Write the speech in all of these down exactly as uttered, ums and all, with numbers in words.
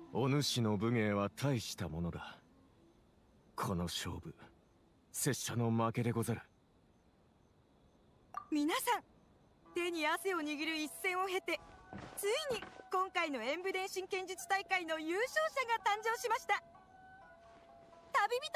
お主の武芸は大したものだ。この勝負、拙者の負けでござる。 皆さん、手に汗を握る一戦を経て、ついに今回の演武伝心剣術大会の優勝者が誕生しました。旅人の優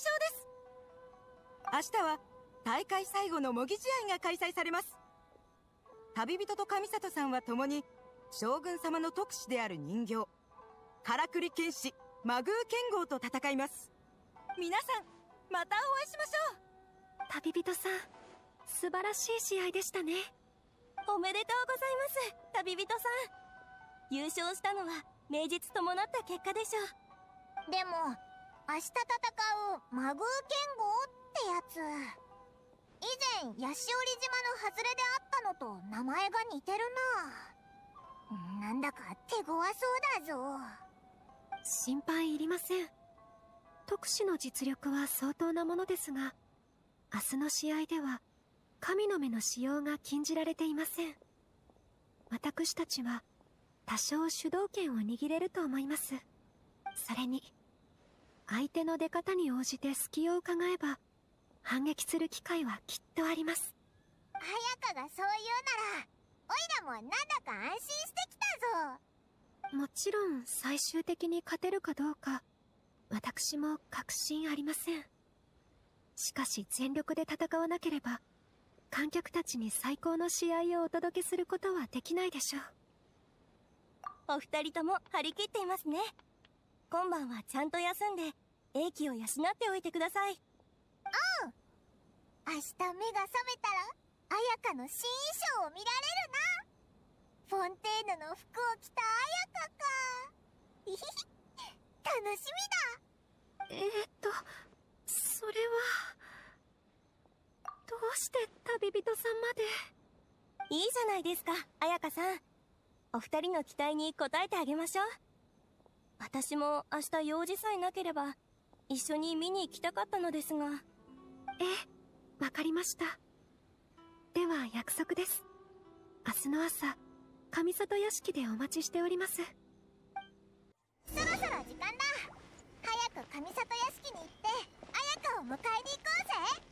勝です。明日は大会最後の模擬試合が開催されます。旅人と上里さんは共に将軍様の特使である人形、からくり剣士マグー剣豪と戦います。皆さん、またお会いしましょう。 旅人さん、素晴らしい試合でしたね。 おめでとうございます、旅人さん。優勝したのは名実伴った結果でしょう。 でも明日戦うマグー剣豪ってやつ、以前ヤシオリ島の外れであったのと名前が似てるな。なんだか手強そうだぞ。 心配いりません。特使の実力は相当なものですが、明日の試合では神の目の使用が禁じられていません。私たちは多少主導権を握れると思います。それに相手の出方に応じて隙を伺えば反撃する機会はきっとあります。 綾香がそう言うならオイラもなんだか安心してきたぞ。 もちろん最終的に勝てるかどうか私も確信ありません。しかし全力で戦わなければ観客たちに最高の試合をお届けすることはできないでしょう。 お二人とも張り切っていますね。今晩はちゃんと休んで英気を養っておいてください。 うん。明日目が覚めたら綾香の新衣装を見られるな。フォンテーヌの服を着た綾香か。ひひひ、楽しみだ。 えーっとそれはどうして旅人さんまで。 いいじゃないですか、綾香さん。お二人の期待に応えてあげましょう。私も明日用事さえなければ一緒に見に行きたかったのですが。 ええ、わかりました。では約束です。明日の朝上里屋敷でお待ちしております。 そろそろ時間だ。早く上里屋敷に行って綾香を迎えに行こうぜ。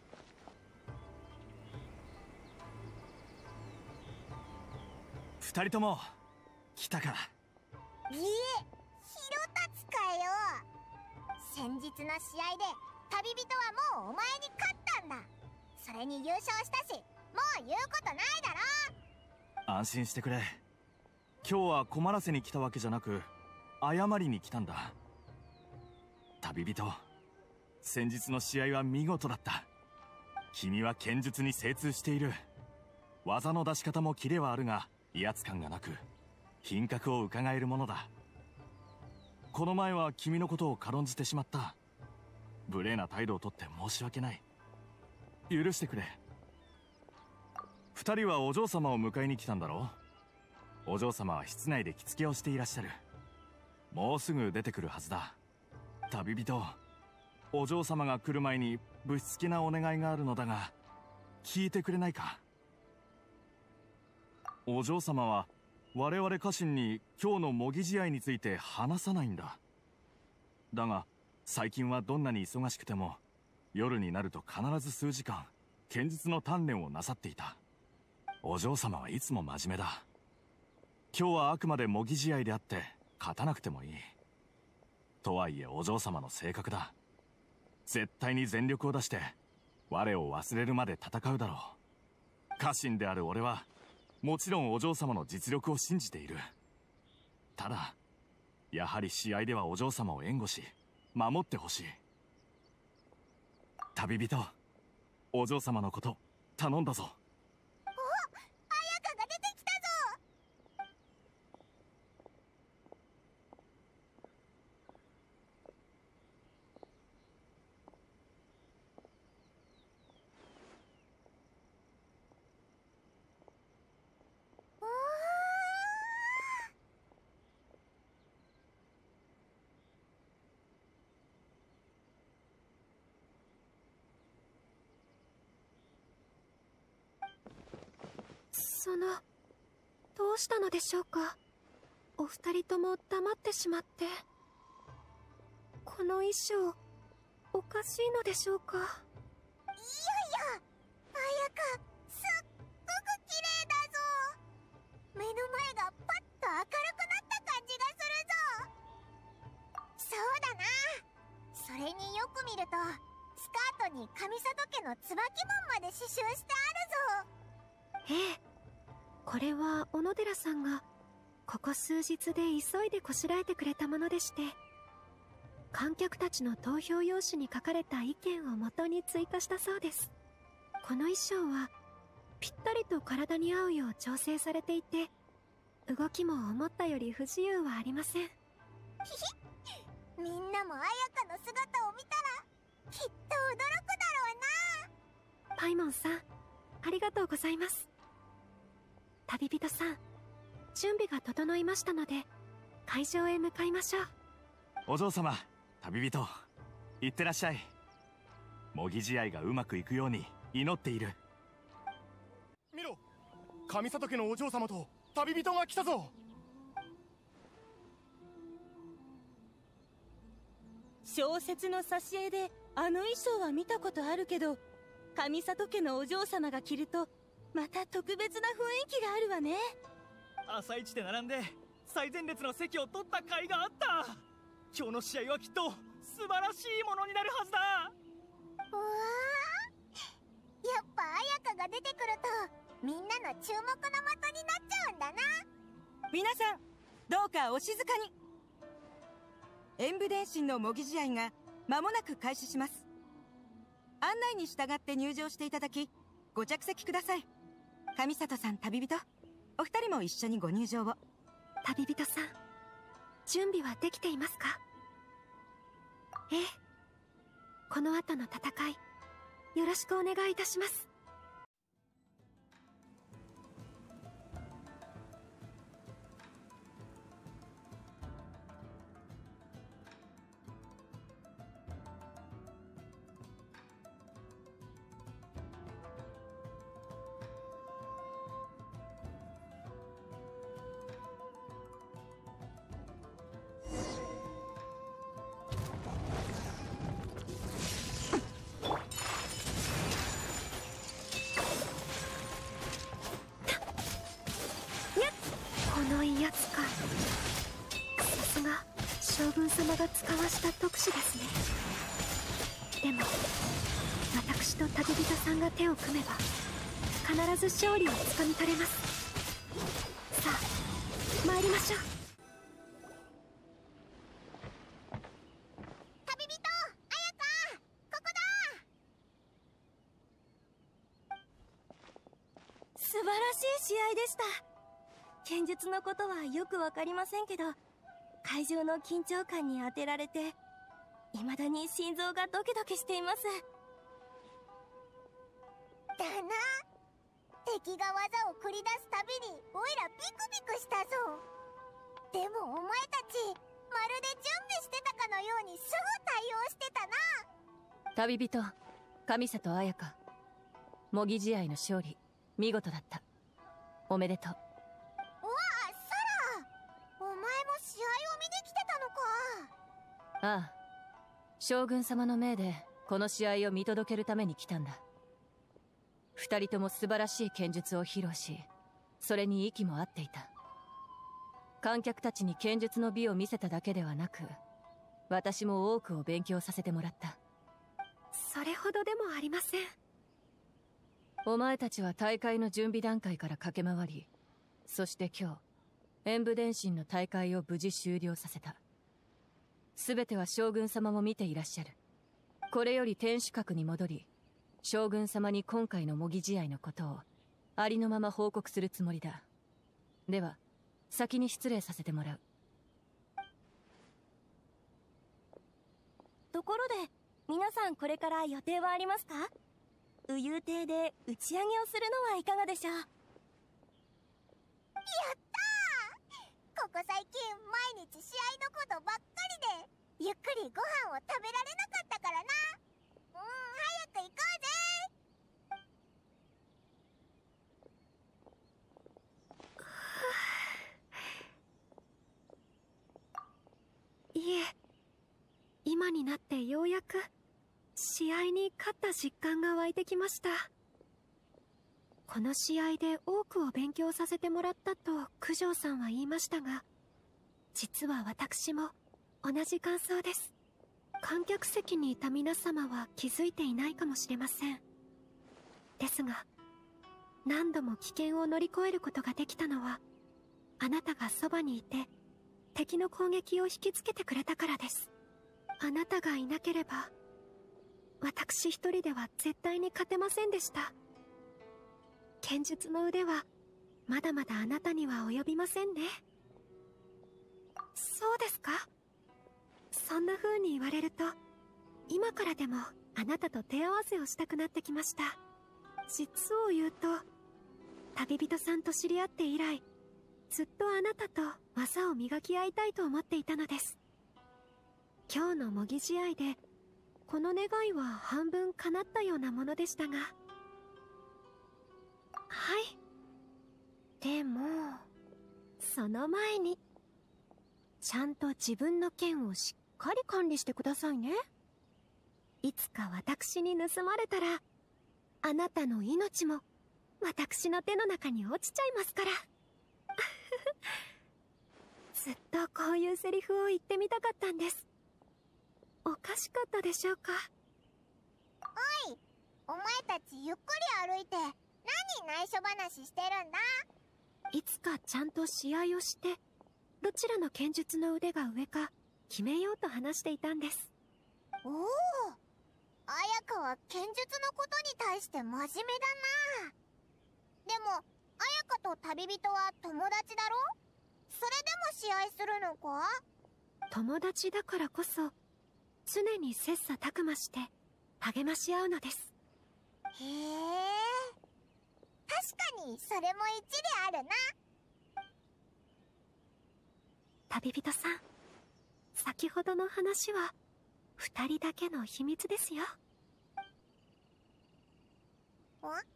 二人とも来たか。 いいえ、ひろたつかよ。先日の試合で旅人はもうお前に勝ったんだ。それに優勝したし、もう言うことないだろ。 安心してくれ。今日は困らせに来たわけじゃなく謝りに来たんだ。旅人、先日の試合は見事だった。君は剣術に精通している。技の出し方もキレはあるが威圧感がなく品格を伺えるものだ。この前は君のことを軽んじてしまった。無礼な態度をとって申し訳ない。許してくれ。二人はお嬢様を迎えに来たんだろう。お嬢様は室内で着付けをしていらっしゃる。もうすぐ出てくるはずだ。旅人、お嬢様が来る前にぶしつけなお願いがあるのだが聞いてくれないか。お嬢様は我々家臣に今日の模擬試合について話さないんだ。だが最近はどんなに忙しくても夜になると必ず数時間剣術の鍛錬をなさっていた。お嬢様はいつも真面目だ。今日はあくまで模擬試合であって勝たなくてもいい。とはいえお嬢様の性格だ。絶対に全力を出して我を忘れるまで戦うだろう。家臣である俺はもちろんお嬢様の実力を信じている。ただやはり試合ではお嬢様を援護し守ってほしい。旅人、お嬢様のこと頼んだぞ。 お、綾香が出てきたぞ。おー、 そのどうしたのでしょうか。お二人とも黙ってしまって。 この衣装おかしいのでしょうか。 いやいや、彩香すっごく綺麗だぞ。目の前がパッと明るくなった感じがするぞ。そうだな。それによく見るとスカートに上里家の椿紋まで刺繍してあるぞ。 ええ、これは小野寺さんがここ数日で急いでこしらえてくれたものでして、観客たちの投票用紙に書かれた意見を元に追加したそうです。この衣装はぴったりと体に合うよう調整されていて、動きも思ったより不自由はありません。 ひひ、みんなも彩香の姿を見たらきっと驚くだろうな。 パイモンさん、ありがとうございます。旅人さん、準備が整いましたので会場へ向かいましょう。 お嬢様、旅人、いってらっしゃい。模擬試合がうまくいくように祈っている。 見ろ、上里家のお嬢様と旅人が来たぞ。 小説の挿絵であの衣装は見たことあるけど、上里家のお嬢様が着るとまた特別な雰囲気があるわね。 朝一で並んで最前列の席を取った甲斐があった。今日の試合はきっと素晴らしいものになるはずだ。 うわー、やっぱ彩香が出てくるとみんなの注目の的になっちゃうんだな。 皆さんどうかお静かに。演武伝心の模擬試合が間もなく開始します。案内に従って入場していただきご着席ください。上里さん、旅人、お二人も一緒にご入場を。 旅人さん、準備はできていますか？ええ、この後の戦いよろしくお願いいたします。この威圧感、さすが将軍様が使わした特殊ですね。でも私と旅人さんが手を組めば必ず勝利をつかみ取れます。さあ参りましょう。 旅人彩香、ここだ。 素晴らしい試合でした。剣術のことはよくわかりませんけど、会場の緊張感に当てられて未だに心臓がドキドキしています。 だな、敵が技を繰り出すたびにオイラビクビクしたぞ。でもお前たちまるで準備してたかのようにすぐ対応してたな。 旅人上里彩香、模擬試合の勝利見事だった。おめでとう。 うわあ、サラ、お前も試合を見に来てたのか。 ああ、将軍様の命でこの試合を見届けるために来たんだ。二人とも素晴らしい剣術を披露し、それに息も合っていた。観客たちに剣術の美を見せただけではなく、私も多くを勉強させてもらった。 それほどでもありません。 お前たちは大会の準備段階から駆け回り、そして今日演武伝心の大会を無事終了させた。全ては将軍様も見ていらっしゃる。これより天守閣に戻り、将軍様に今回の模擬試合のことをありのまま報告するつもりだ。では先に失礼させてもらう。 ところで皆さん、これから予定はありますか？宇遊亭で打ち上げをするのはいかがでしょう？やったー！ここ最近毎日試合のことばっかりでゆっくりご飯を食べられなかったからな。うん、早く行こうぜ。 いえ、 今になってようやく試合に勝った実感が湧いてきました。この試合で多くを勉強させてもらったと九条さんは言いましたが、実は私も同じ感想です。観客席にいた皆様は気づいていないかもしれません。ですが、何度も危険を乗り越えることができたのは、あなたがそばにいて敵の攻撃を引きつけてくれたからです。あなたがいなければ私一人では絶対に勝てませんでした。剣術の腕はまだまだあなたには及びませんね。そうですか？そんな風に言われると、今からでもあなたと手合わせをしたくなってきました。実を言うと、旅人さんと知り合って以来、ずっとあなたと技を磨き合いたいと思っていたのです。今日の模擬試合でこの願いは半分叶ったようなものでしたが。はい。でもその前にちゃんと自分の剣をしっかり管理してくださいね。いつか私に盗まれたら、あなたの命も私の手の中に落ちちゃいますからずっとこういうセリフを言ってみたかったんです。おかしかったでしょうか？ おい、お前たちゆっくり歩いて何内緒話してるんだ？ いつかちゃんと試合をしてどちらの剣術の腕が上か決めようと話していたんです。 おお、綾香は剣術のことに対して真面目だな。でも綾香と旅人は友達だろ？それでも試合するのか？ 友達だからこそ常に切磋琢磨して励まし合うのです。 へえ、確かにそれも一理あるな。 旅人さん、先ほどの話は二人だけの秘密ですよ。 お？綾香、なんか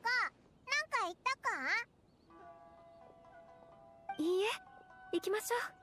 言ったか？ いいえ、行きましょう。